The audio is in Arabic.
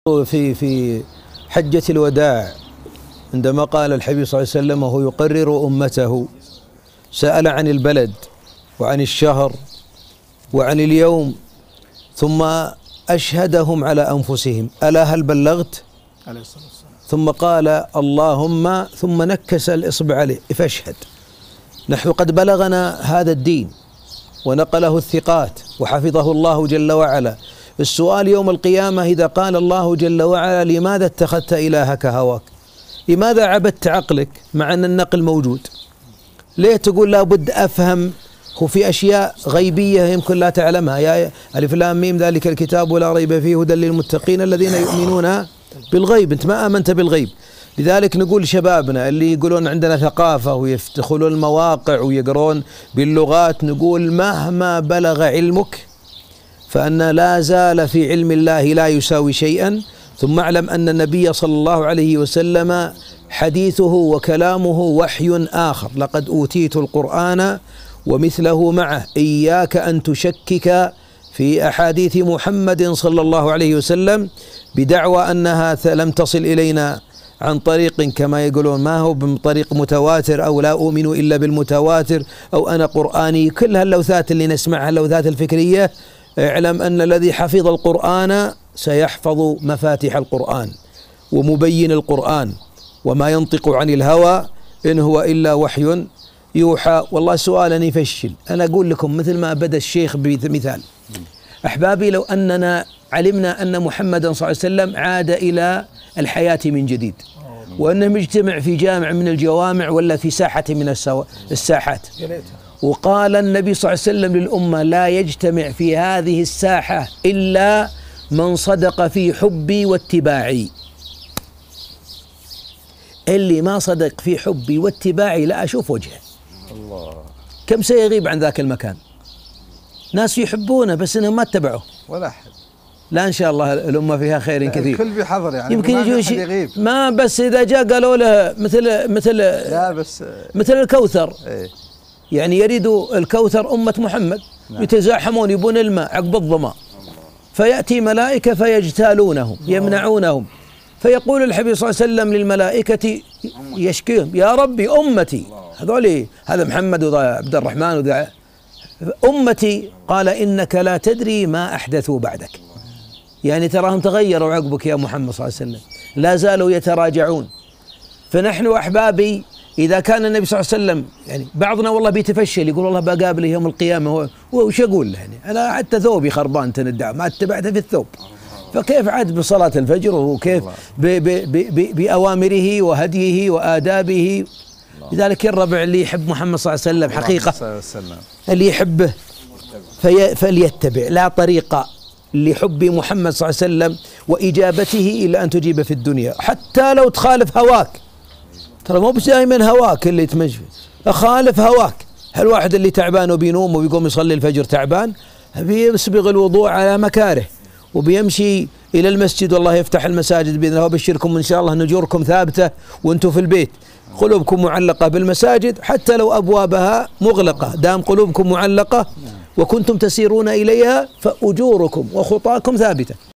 في حجة الوداع عندما قال الحبيب صلى الله عليه وسلم وهو يقرر أمته، سأل عن البلد وعن الشهر وعن اليوم، ثم أشهدهم على أنفسهم: ألا هل بلغت؟ ثم قال اللهم، ثم نكس الإصبع عليه: فاشهد. نحن قد بلغنا هذا الدين ونقله الثقات وحفظه الله جل وعلا. السؤال يوم القيامة إذا قال الله جل وعلا: لماذا اتخذت إلهك هواك؟ لماذا عبدت عقلك مع أن النقل موجود؟ ليه تقول لابد أفهم؟ هو في أشياء غيبية يمكن لا تعلمها. يا ألف لام ميم ذلك الكتاب ولا ريب فيه هدى للمتقين الذين يؤمنون بالغيب. أنت ما آمنت بالغيب، لذلك نقول شبابنا اللي يقولون عندنا ثقافة ويدخلون المواقع ويقرون باللغات، نقول مهما بلغ علمك فأن لا زال في علم الله لا يساوي شيئا. ثم اعلم أن النبي صلى الله عليه وسلم حديثه وكلامه وحي آخر: لقد أوتيت القرآن ومثله معه، إياك أن تشكك في أحاديث محمد صلى الله عليه وسلم بدعوى أنها لم تصل إلينا عن طريق كما يقولون ما هو بطريق متواتر، أو لا أؤمن إلا بالمتواتر، أو أنا قرآني. كل هاللوثات اللي نسمعها اللوثات الفكرية، اعلم أن الذي حفظ القرآن سيحفظ مفاتيح القرآن ومبين القرآن، وما ينطق عن الهوى إن هو إلا وحي يوحى. والله سؤالا يفشل. أنا أقول لكم مثل ما بدأ الشيخ بمثال: أحبابي، لو أننا علمنا أن محمدا صلى الله عليه وسلم عاد إلى الحياة من جديد، وأنه مجتمع في جامع من الجوامع ولا في ساحة من الساحات، وقال النبي صلى الله عليه وسلم للأمة: لا يجتمع في هذه الساحة إلا من صدق في حبي واتباعي. اللي ما صدق في حبي واتباعي لا أشوف وجهه. الله، كم سيغيب عن ذاك المكان؟ ناس يحبونه بس انهم ما اتبعوه ولا أحد. لا إن شاء الله الأمة فيها خير كثير. الكل بحذر يعني، يمكن يجون ما بس إذا جاء قالوا له مثل الكوثر. ايه؟ يعني يريد الكوثر أمة محمد. نعم. يتزاحمون يبون الماء عقب الظما، فيأتي ملائكة فيجتالونهم يمنعونهم، فيقول الحبيب صلى الله عليه وسلم للملائكة يشكيهم: يا ربي أمتي، هذول هذا محمد وذا عبد الرحمن وذا أمتي. قال: إنك لا تدري ما أحدثوا بعدك. يعني تراهم تغيروا عقبك يا محمد صلى الله عليه وسلم، لا زالوا يتراجعون. فنحن أحبابي إذا كان النبي صلى الله عليه وسلم، يعني بعضنا والله بيتفشل يقول والله بقابله يوم القيامة، وش أقول له يعني؟ أنا حتى ثوبي خربان تندع ما اتبعته في الثوب، فكيف عاد بصلاة الفجر وكيف بأوامره وهديه وآدابه؟ لذلك الربع اللي يحب محمد صلى الله عليه وسلم حقيقة، اللي يحبه فليتبع، لا طريق لحب محمد صلى الله عليه وسلم وإجابته إلا أن تجيب في الدنيا، حتى لو تخالف هواك. ترى مو بس دائما هواك اللي تمشي، أخالف هواك. هالواحد اللي تعبان وبينوم وبيقوم يصلي الفجر تعبان، بيسبغ الوضوء على مكاره وبيمشي إلى المسجد، والله يفتح المساجد بإذن الله، وبشركم إن شاء الله نجوركم ثابتة وأنتم في البيت، قلوبكم معلقة بالمساجد حتى لو أبوابها مغلقة، دام قلوبكم معلقة وكنتم تسيرون إليها فأجوركم وخطاكم ثابتة.